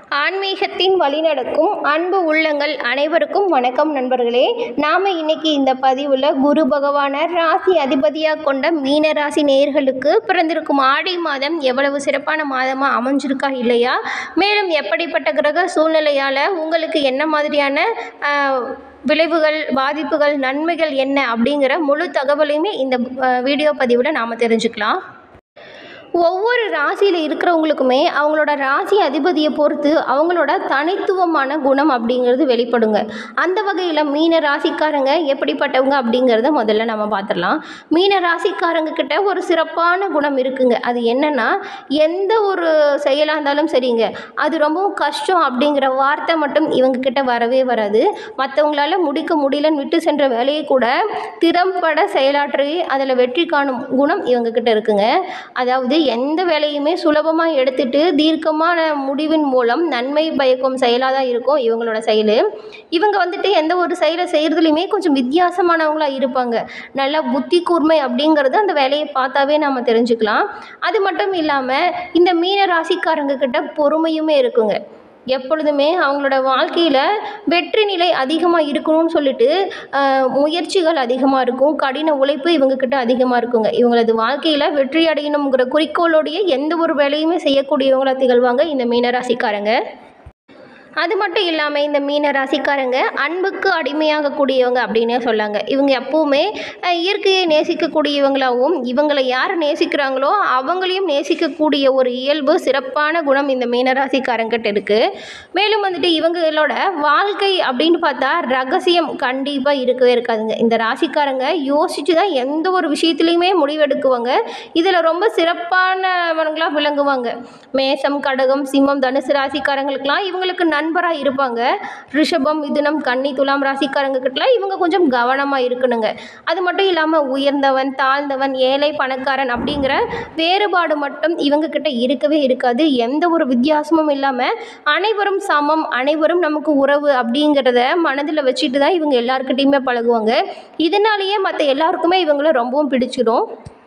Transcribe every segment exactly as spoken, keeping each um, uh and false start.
ஆன்மீகத்தின் வழிநடக்கும் அன்பு உள்ளங்கள் அனைவருக்கும் வணக்கம் நண்பர்களே. நாம் இன்னைக்கு இந்த பதிவில் குரு பகவானை ராசி அதிபதியாக கொண்ட மீன ராசி நேயர்களுக்கு பிறந்திருக்கும் ஆடி மாதம் எவ்வளவு சிறப்பான மாதமாக அமைஞ்சிருக்கா இல்லையா, மேலும் எப்படிப்பட்ட கிரக சூழ்நிலையால் உங்களுக்கு என்ன மாதிரியான விளைவுகள், பாதிப்புகள், நன்மைகள் என்ன அப்படிங்கிற முழு தகவலையுமே இந்த வீடியோ பதிவில் நாம் தெரிஞ்சுக்கலாம். ஒவ்வொரு ராசியில் இருக்கிறவங்களுக்குமே அவங்களோட ராசி அதிபதியை பொறுத்து அவங்களோட தனித்துவமான குணம் அப்படிங்கிறது வெளிப்படுங்க. அந்த வகையில் மீன ராசிக்காரங்க எப்படிப்பட்டவங்க அப்படிங்கிறத முதல்ல நம்ம பார்த்துடலாம். மீன ராசிக்காரங்க கிட்ட ஒரு சிறப்பான குணம் இருக்குங்க. அது என்னன்னா, எந்த ஒரு செயலாக இருந்தாலும் சரிங்க, அது ரொம்பவும் கஷ்டம் அப்படிங்கிற வார்த்தை மட்டும் இவங்க கிட்ட வரவே வராது. மற்றவங்களால முடிக்க முடியலன்னு விட்டு சென்ற வேலையை கூட திறம்பட செயலாற்றி அதில் வெற்றி காணும் குணம் இவங்க கிட்ட இருக்குங்க. அதாவது எந்த வேலையுமே சுலபமாக எடுத்துட்டு தீர்க்கமான முடிவின் மூலம் நன்மை பயக்கும் செயலாக தான் இருக்கும் இவங்களோட செயல். இவங்க வந்துட்டு எந்த ஒரு செயலை செய்கிறதுலையுமே கொஞ்சம் வித்தியாசமானவங்களாக இருப்பாங்க. நல்லா புத்தி கூர்மை அப்படிங்கிறது அந்த வேலையை பார்த்தாவே நம்ம தெரிஞ்சுக்கலாம். அது மட்டும் இல்லாமல் இந்த மீன ராசிக்காரங்க கிட்ட பொறுமையுமே இருக்குங்க. எப்பொழுதுமே அவங்களோட வாழ்க்கையில் வெற்றி நிலை அதிகமாக இருக்கணும்னு சொல்லிட்டு முயற்சிகள் அதிகமாக இருக்கும், கடின உழைப்பு இவங்கக்கிட்ட அதிகமாக இருக்குங்க. இவங்களது வாழ்க்கையில் வெற்றி அடையணுங்கிற குறிக்கோளோடைய எந்த ஒரு வேலையுமே செய்யக்கூடியவங்களாக திகழ்வாங்க இந்த மீனராசிக்காரங்க. அது மட்டும் இல்லாமல் இந்த மீன ராசிக்காரங்க அன்புக்கு அடிமையாகக்கூடியவங்க அப்படின்னே சொல்லாங்க. இவங்க எப்பவுமே இயற்கையை நேசிக்கக்கூடியவங்களாகவும் இவங்களை யார் நேசிக்கிறாங்களோ அவங்களையும் நேசிக்கக்கூடிய ஒரு இயல்பு, சிறப்பான குணம் இந்த மீனராசிக்காரங்கிட்ட இருக்குது. மேலும் வந்துட்டு இவங்களோட வாழ்க்கை அப்படின்னு பார்த்தா ரகசியம் கண்டிப்பாக இருக்கவே இருக்காதுங்க. இந்த ராசிக்காரங்க யோசித்து தான் எந்த ஒரு விஷயத்துலையுமே முடிவெடுக்குவாங்க. இதில் ரொம்ப சிறப்பானவங்களாக விளங்குவாங்க. மேசம், கடகம், சிம்மம், தனுசு ராசிக்காரங்களுக்கெல்லாம் இவங்களுக்கு நண்பராக இருப்பாங்க. ரிஷபம், மிதுனம், கன்னி, துலாம் ராசிக்காரங்க கிட்டலாம் இவங்க கொஞ்சம் கவனமாக இருக்கணுங்க. அது மட்டும் இல்லாமல் உயர்ந்தவன், தாழ்ந்தவன், ஏழை, பணக்காரன் அப்படிங்கிற வேறுபாடு மட்டும் இவங்க கிட்ட இருக்கவே இருக்காது. எந்த ஒரு வித்தியாசமும் இல்லாமல் அனைவரும் சமம், அனைவரும் நமக்கு உறவு அப்படிங்கிறத மனதில் வச்சுட்டு தான் இவங்க எல்லாருக்கிட்டையுமே பழகுவாங்க. இதனாலேயே மற்ற எல்லாருக்குமே இவங்களை ரொம்பவும் பிடிச்சிடும்.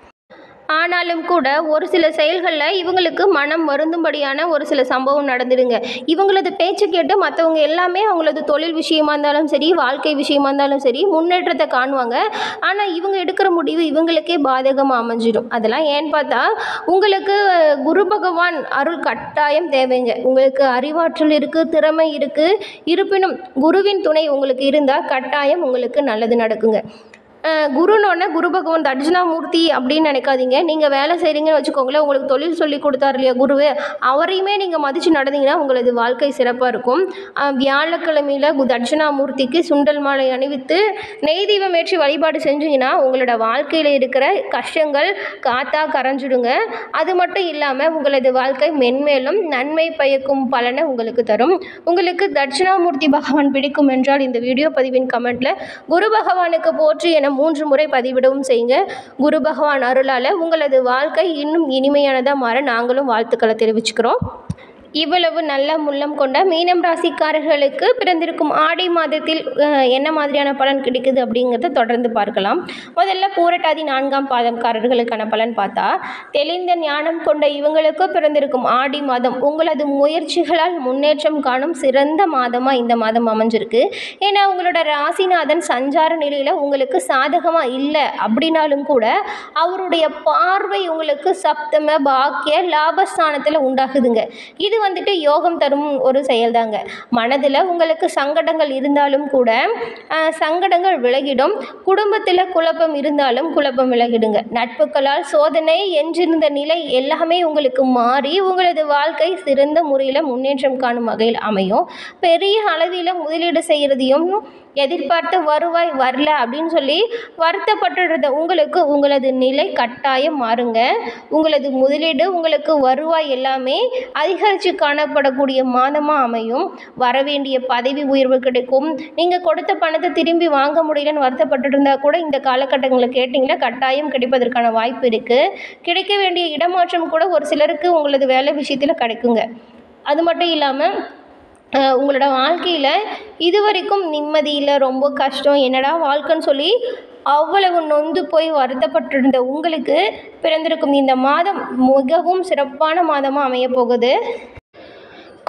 ஆனாலும் கூட ஒரு சில செயல்களில் இவங்களுக்கு மனம் வருந்தும்படியான ஒரு சில சம்பவம் நடந்துடுங்க. இவங்களது பேச்சு கேட்டு மற்றவங்க எல்லாமே அவங்களது தொழில் விஷயமா இருந்தாலும் சரி, வாழ்க்கை விஷயமா இருந்தாலும் சரி, முன்னேற்றத்தை காணுவாங்க. ஆனால் இவங்க எடுக்கிற முடிவு இவங்களுக்கே பாதகமாக அமைஞ்சிடும். அதெல்லாம் ஏன்னு பார்த்தா உங்களுக்கு குரு பகவான் அருள் கட்டாயம் தேவைங்க. உங்களுக்கு அறிவாற்றல் இருக்குது, திறமை இருக்குது. இருப்பினும் குருவின் துணை உங்களுக்கு இருந்தால் கட்டாயம் உங்களுக்கு நல்லது நடக்குங்க. குருனோடனே குரு பகவான் தட்சிணாமூர்த்தி அப்படின்னு நினைக்காதீங்க. நீங்கள் வேலை செய்கிறீங்கன்னு வச்சுக்கோங்களேன், உங்களுக்கு தொழில் சொல்லி கொடுத்தாரு இல்லையா குருவே, அவரையுமே நீங்கள் மதித்து நடந்தீங்கன்னா உங்களது வாழ்க்கை சிறப்பாக இருக்கும். வியாழக்கிழமையில் தட்சிணாமூர்த்திக்கு சுண்டல் மாலை அணிவித்து நெய் தீபம் ஏற்றி வழிபாடு செஞ்சீங்கன்னா உங்களோட வாழ்க்கையில் இருக்கிற கஷ்டங்கள் காத்தா கரைஞ்சிடுங்க. அது மட்டும் இல்லாமல் உங்களது வாழ்க்கை மென்மேலும் நன்மை பயக்கும் பலனை உங்களுக்கு தரும். உங்களுக்கு தட்சிணாமூர்த்தி பகவான் பிடிக்கும் என்றால் இந்த வீடியோ பதிவின் கமெண்ட்டில் குரு பகவானுக்கு போற்றி என மூன்று முறை பதிவிடவும் செய்யுங்க. குரு பகவான் அருளால் உங்களது வாழ்க்கை இன்னும் இனிமையானதாக மாற நாங்களும் வாழ்த்துக்களை தெரிவிச்சுக்கிறோம். இவ்வளவு நல்ல உள்ளம் கொண்ட மீனம் ராசிக்காரர்களுக்கு பிறந்திருக்கும் ஆடி மாதத்தில் என்ன மாதிரியான பலன் கிடைக்குது அப்படிங்கிறத தொடர்ந்து பார்க்கலாம். முதல்ல பூரட்டாதி நான்காம் பாதம்காரர்களுக்கான பலன் பார்த்தா, தெளிந்த ஞானம் கொண்ட இவங்களுக்கு பிறந்திருக்கும் ஆடி மாதம் உங்களது முயற்சிகளால் முன்னேற்றம் காணும் சிறந்த மாதமாக இந்த மாதம் அமைஞ்சிருக்கு. ஏன்னா உங்களோட ராசிநாதன் சஞ்சார நிலையில் உங்களுக்கு சாதகமாக இல்லை அப்படின்னாலும் கூட அவருடைய பார்வை உங்களுக்கு சப்தம பாக்கிய லாபஸ்தானத்தில் உண்டாகுதுங்க. இது வந்துட்டு யோகம் தரும் ஒரு செயல்தாங்க. மனதில் உங்களுக்கு சங்கடங்கள் இருந்தாலும் கூட சங்கடங்கள் விலகிடும். குடும்பத்தில் குழப்பம் இருந்தாலும் குழப்பம் விலகிடுங்க. நட்புகளால் சோதனை என்றிருந்த நிலை எல்லாமே உங்களுக்கு மாறி உங்களது வாழ்க்கை சிறந்த முறையில் முன்னேற்றம் காணும் வகையில் அமையும். பெரிய அளவில் முதலீடு செய்கிறதையும் எதிர்பார்த்த வருவாய் வரல அப்படின்னு சொல்லி வருத்தப்பட்டுறத உங்களுக்கு உங்களது நிலை கட்டாயம் மாறுங்க. உங்களது முதலீடு, உங்களுக்கு வருவாய் எல்லாமே அதிகரித்து காணப்படக்கூடிய மாதமாக அமையும். வரவேண்டிய பதவி உயர்வு கிடைக்கும். நீங்கள் கொடுத்த பணத்தை திரும்பி வாங்க முடியலன்னு வருத்தப்பட்டு இருந்தால் கூட இந்த காலகட்டங்களில் கேட்டிங்கன்னா கட்டாயம் கிடைப்பதற்கான வாய்ப்பு இருக்குது. கிடைக்க வேண்டிய இடமாற்றம் கூட ஒரு சிலருக்கு உங்களது வேலை விஷயத்தில் கிடைக்குங்க. அது மட்டும் இல்லாமல் உங்களோட வாழ்க்கையில் இது வரைக்கும் நிம்மதியில் ரொம்ப கஷ்டம், என்னடா வாழ்க்கைன்னு சொல்லி அவ்வளவு நொந்து போய் வருத்தப்பட்டிருந்த உங்களுக்கு பிறந்திருக்கும் இந்த மாதம் மிகவும் சிறப்பான மாதமாக அமையப்போகுது.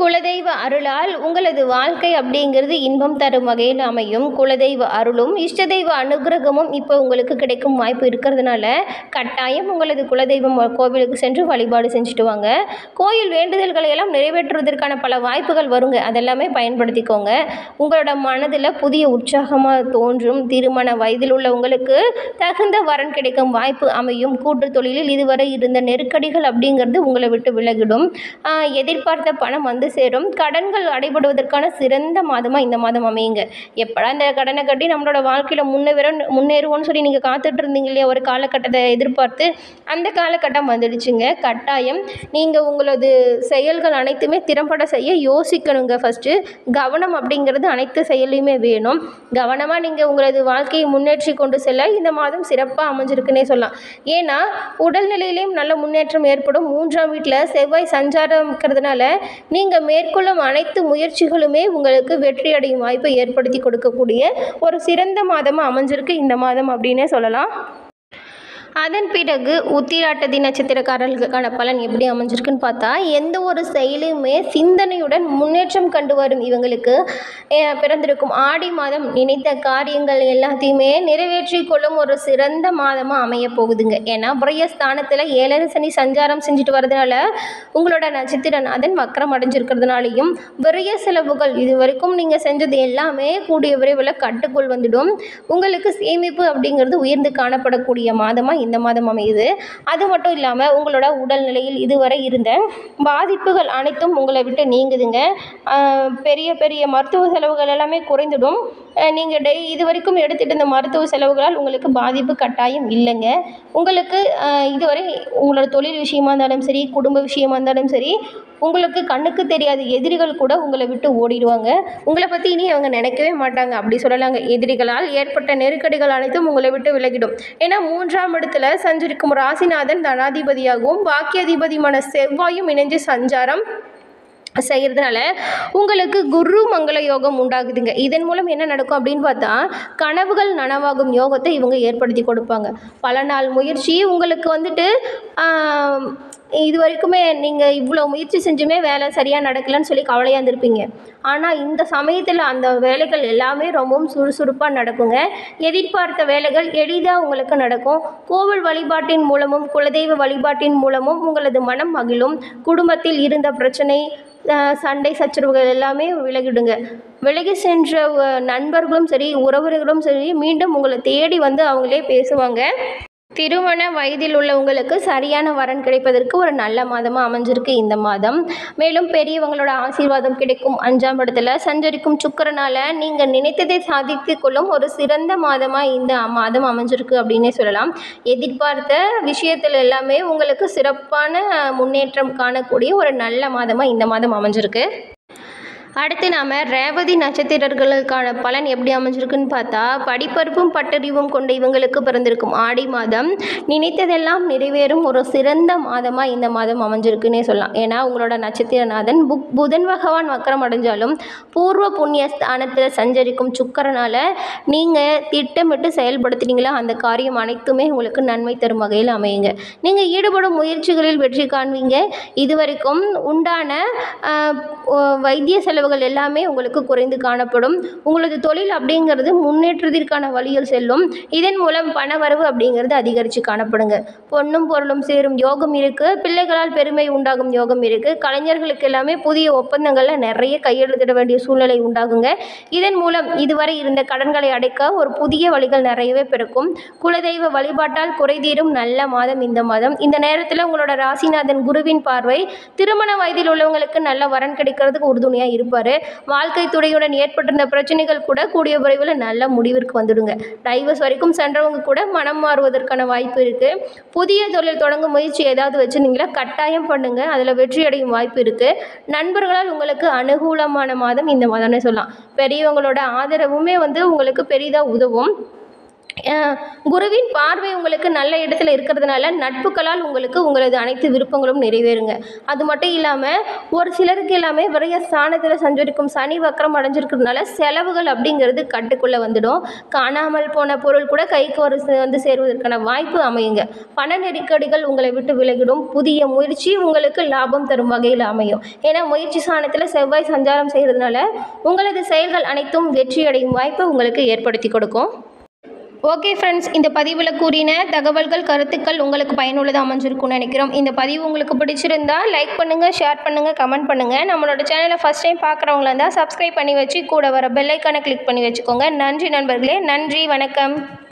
குலதெய்வ அருளால் உங்களது வாழ்க்கை அப்படிங்கிறது இன்பம் தரும் வகையில் அமையும். குலதெய்வ அருளும் இஷ்ட தெய்வ அனுகிரகமும் இப்போ உங்களுக்கு கிடைக்கும் வாய்ப்பு இருக்கிறதுனால கட்டாயம் உங்களது குலதெய்வம் கோவிலுக்கு சென்று வழிபாடு செஞ்சுட்டு வாங்க. கோயில் வேண்டுதல்களை எல்லாம் நிறைவேற்றுவதற்கான பல வாய்ப்புகள் வருங்க, அதெல்லாமே பயன்படுத்திக்கோங்க. உங்களோட மனதில் புதிய உற்சாகமாக தோன்றும். திருமண வயதில் உள்ள உங்களுக்கு தகுந்த வரன் கிடைக்கும் வாய்ப்பு அமையும். கூட்டு தொழிலில் இதுவரை இருந்த நெருக்கடிகள் அப்படிங்கிறது உங்களை விட்டு விலகிடும். எதிர்பார்த்த பணம் வந்து சேரும். கடன்கள் அடைபடுவதற்கான சிறந்த மாதமாக இந்த மாதம் அமையுங்க. எப்படா இந்த கடனை கட்டி நம்மளோட வாழ்க்கையில் முன்னேற முன்னேறுவோன்னு சொல்லி நீங்கள் காத்துட்டு இருந்தீங்க இல்லையா, ஒரு காலகட்டத்தை எதிர்பார்த்து, அந்த காலகட்டம் வந்துடுச்சுங்க. கட்டாயம் நீங்கள் உங்களது செயல்கள் அனைத்துமே திறம்பட செய்ய யோசிக்கணுங்க. ஃபஸ்ட்டு கவனம் அப்படிங்கிறது அனைத்து செயலையுமே வேணும். கவனமாக நீங்கள் உங்களது வாழ்க்கையை முன்னேற்றி கொண்டு செல்ல இந்த மாதம் சிறப்பாக அமைஞ்சிருக்குன்னே சொல்லலாம். ஏன்னா உடல்நிலையிலையும் நல்ல முன்னேற்றம் ஏற்படும். மூன்றாம் வீட்டில் செவ்வாய் சஞ்சாரம் இருக்கிறதுனால நீங்கள் மேற்கொள்ளும் அனைத்து முயற்சிகளுமே உங்களுக்கு வெற்றி அடையும் வாய்ப்பை ஏற்படுத்தி கொடுக்கக்கூடிய ஒரு சிறந்த மாதமாக அமைஞ்சிருக்கு இந்த மாதம் அப்படின்னே சொல்லலாம். அதன் பிறகு உத்திராட்டதி நட்சத்திரக்காரர்களுக்கான பலன் எப்படி அமைஞ்சிருக்குன்னு பார்த்தா, எந்த ஒரு செயலையுமே சிந்தனையுடன் முன்னேற்றம் கண்டு வரும் இவங்களுக்கு பிறந்திருக்கும் ஆடி மாதம் நினைத்த காரியங்கள் எல்லாத்தையுமே நிறைவேற்றி கொள்ளும் ஒரு சிறந்த மாதமாக அமைய போகுதுங்க. ஏன்னா விரயஸ்தானத்தில் ஏழரை சனி சஞ்சாரம் செஞ்சுட்டு வரதுனால உங்களோட நட்சத்திரநாதன் வக்கரம் அடைஞ்சிருக்கிறதுனாலையும் விரய செலவுகள் இது வரைக்கும் நீங்கள் செஞ்சது எல்லாமே கூடிய விரைவில் கட்டுக்குள் வந்துடும். உங்களுக்கு சேமிப்பு அப்படிங்கிறது உயர்ந்து காணப்படக்கூடிய மாதமாக இந்த மாதம் அமையுது. அது மட்டும் இல்லாமல் உங்களோட உடல்நிலையில் இதுவரை இருந்த பாதிப்புகள் அனைத்தும் உங்களை விட்டு நீங்குதுங்க. பெரிய பெரிய மருத்துவ செலவுகள் எல்லாமே குறைந்துடும். நீங்கள் டெய் இது வரைக்கும் எடுத்துகிட்டு இந்த மருத்துவ செலவுகளால் உங்களுக்கு பாதிப்பு கட்டாயம் இல்லைங்க. உங்களுக்கு இதுவரை உங்களோட தொழில் விஷயமா இருந்தாலும் சரி, குடும்ப விஷயமா இருந்தாலும் சரி, உங்களுக்கு கண்ணுக்கு தெரியாத எதிரிகள் கூட உங்களை விட்டு ஓடிடுவாங்க. உங்களை பற்றி இனி அவங்க நினைக்கவே மாட்டாங்க அப்படி சொல்லலாங்க. எதிரிகளால் ஏற்பட்ட நெருக்கடிகள் அனைத்தும் உங்களை விட்டு விலகிடும். ஏன்னா மூன்றாம் இடத்துல சஞ்சரிக்கும் ராசிநாதன் தனாதிபதியாகவும் பாக்கியாதிபதியான செவ்வாயும் இணைஞ்சு சஞ்சாரம் செய்கிறதுனால உங்களுக்கு குரு மங்கள யோகம் உண்டாகுதுங்க. இதன் மூலம் என்ன நடக்கும் அப்படின்னு பார்த்தா, கனவுகள் நனவாகும் யோகத்தை இவங்க ஏற்படுத்தி கொடுப்பாங்க. பல நாள் முயற்சி உங்களுக்கு வந்துட்டு இது வரைக்குமே நீங்கள் இவ்வளோ முயற்சி செஞ்சுமே வேலை சரியாக நடக்கலைன்னு சொல்லி கவலையாக இருந்திருப்பீங்க. ஆனால் இந்த சமயத்தில் அந்த வேலைகள் எல்லாமே ரொம்பவும் சுறுசுறுப்பாக நடக்குங்க. எதிர்பார்த்த வேலைகள் எளிதாக உங்களுக்கு நடக்கும். கோவில் வழிபாட்டின் மூலமும் குலதெய்வ வழிபாட்டின் மூலமும் உங்களது மனம் மகிழும். குடும்பத்தில் இருந்த பிரச்சனை, சண்டை சச்சரவுகள் எல்லாமே விலகிடுங்க. விலகி சென்ற நண்பர்களும் சரி, உறவினர்களும் சரி, மீண்டும் உங்களை தேடி வந்து அவங்களே பேசுவாங்க. திருமண வயதில் உள்ளவங்களுக்கு சரியான வரன் கிடைப்பதற்கு ஒரு நல்ல மாதமாக அமைஞ்சிருக்கு இந்த மாதம். மேலும் பெரியவங்களோட ஆசீர்வாதம் கிடைக்கும். அஞ்சாம் இடத்துல சஞ்சரிக்கும் சுக்கிரனால நீங்கள் நினைத்ததை சாதித்து கொள்ளும் ஒரு சிறந்த மாதமாக இந்த மாதம் அமைஞ்சிருக்கு அப்படின்னே சொல்லலாம். எதிர்பார்த்த விஷயத்தில் எல்லாமே உங்களுக்கு சிறப்பான முன்னேற்றம் காணக்கூடிய ஒரு நல்ல மாதமாக இந்த மாதம் அமைஞ்சிருக்கு. அடுத்து நாம் ரேவதி நட்சத்திரர்களுக்கான பலன் எப்படி அமைஞ்சிருக்குன்னு பார்த்தா, படிப்பறிவும் பட்டறிவும் கொண்ட இவங்களுக்கு பிறந்திருக்கும் ஆடி மாதம் நினைத்ததெல்லாம் நிறைவேறும் ஒரு சிறந்த மாதமாக இந்த மாதம் அமைஞ்சிருக்குன்னே சொல்லலாம். ஏன்னா உங்களோட நட்சத்திரநாதன் புக் புதன் பகவான் வக்கரம் அடைஞ்சாலும் பூர்வ புண்ணிய ஸ்தானத்தில் சஞ்சரிக்கும் சுக்கரனால் நீங்கள் திட்டமிட்டு செயல்படுத்தினீங்களா அந்த காரியம் அனைத்துமே உங்களுக்கு நன்மை தரும் வகையில் அமையுங்க. நீங்கள் ஈடுபடும் முயற்சிகளில் வெற்றி காண்பீங்க. இதுவரைக்கும் உண்டான வைத்திய செலவு எல்லாமே உங்களுக்கு குறைந்து காணப்படும். உங்களது தொழில் அப்படிங்கிறது முன்னேற்றத்திற்கான வழியில் செல்லும். இதன் மூலம் பணவரவு அப்படிங்கிறது அதிகரித்து காணப்படுங்க. பொன்னும் பொருளும் சேரும் யோகம் இருக்கு. பிள்ளைகளால் பெருமை உண்டாகும் யோகம் இருக்கு. கலைஞர்களுக்கு எல்லாமே புதிய ஒப்பந்தங்கள்ல நிறைய கையெழுத்திட வேண்டிய சூழ்நிலை உண்டாகுங்க. இதன் மூலம் இதுவரை இருந்த கடன்களை அடைக்க ஒரு புதிய வழிகள் நிறையவே பிறக்கும். குலதெய்வ வழிபாட்டால் குறைதீரும் நல்ல மாதம் இந்த மாதம். இந்த நேரத்தில் உங்களோட ராசிநாதன் குருவின் பார்வை திருமண வயதில் உள்ளவங்களுக்கு நல்ல வரன் கிடைக்கிறதுக்கு உறுதுணையா இருப்பாரு. வாழ்க்கை துணையுடன் ஏற்பட்டிருந்த பிரச்சனைகள் கூட கூடிய விரைவில் நல்ல முடிவிற்கு வந்துடுங்க. டைவர்ஸ் வரைக்கும் சென்றவங்க கூட மனம் மாறுவதற்கான வாய்ப்பு இருக்கு. புதிய தொழில் தொடங்கும் முயற்சி ஏதாவது வச்சிருந்தீங்களா கட்டாயம் பண்ணுங்க, அதில் வெற்றி அடையும் வாய்ப்பு இருக்கு. நண்பர்களால் உங்களுக்கு அனுகூலமான மாதம் இந்த மாதம்னு சொல்லலாம். பெரியவங்களோட ஆதரவுமே வந்து உங்களுக்கு பெரிதாக உதவும். குருவின் பார்வை உங்களுக்கு நல்ல இடத்துல இருக்கிறதுனால நட்புகளால் உங்களுக்கு உங்களது அனைத்து விருப்பங்களும் நிறைவேறுங்க. அது மட்டும் இல்லாமல் ஒரு சிலருக்கு எல்லாமே விரைய ஸ்தானத்தில் சஞ்சரிக்கும் சனி வக்கரம் அடைஞ்சிருக்கிறதுனால செலவுகள் அப்படிங்கிறது கட்டுக்குள்ளே வந்துடும். காணாமல் போன பொருள் கூட கைக்கு ஒரு வந்து சேருவதற்கான வாய்ப்பு அமையுங்க. பண நெருக்கடிகள் உங்களை விட்டு விலகிடும். புதிய முயற்சி உங்களுக்கு லாபம் தரும் வகையில் அமையும். ஏன்னா முயற்சி ஸ்தானத்தில் செவ்வாய் சஞ்சாரம் செய்கிறதுனால உங்களது செயல்கள் அனைத்தும் வெற்றியடையும் வாய்ப்பை உங்களுக்கு ஏற்படுத்தி கொடுக்கும். ஓகே ஃப்ரெண்ட்ஸ், இந்த பதிவில் கூறின தகவல்கள் கருத்துக்கள் உங்களுக்கு பயனுள்ளதாக அமைஞ்சிருக்கும்னு நினைக்கிறோம். இந்த பதிவு உங்களுக்கு பிடிச்சிருந்தா லைக் பண்ணுங்கள், ஷேர் பண்ணுங்கள், கமெண்ட் பண்ணுங்கள். நம்மளோட சேனலை ஃபஸ்ட் டைம் பார்க்குறவங்களா இருந்தால் சப்ஸ்கிரைப் பண்ணி வச்சு கூட வர பெல் ஐக்கானை கிளிக் பண்ணி வச்சுக்கோங்க. நன்றி நண்பர்களே, நன்றி, வணக்கம்.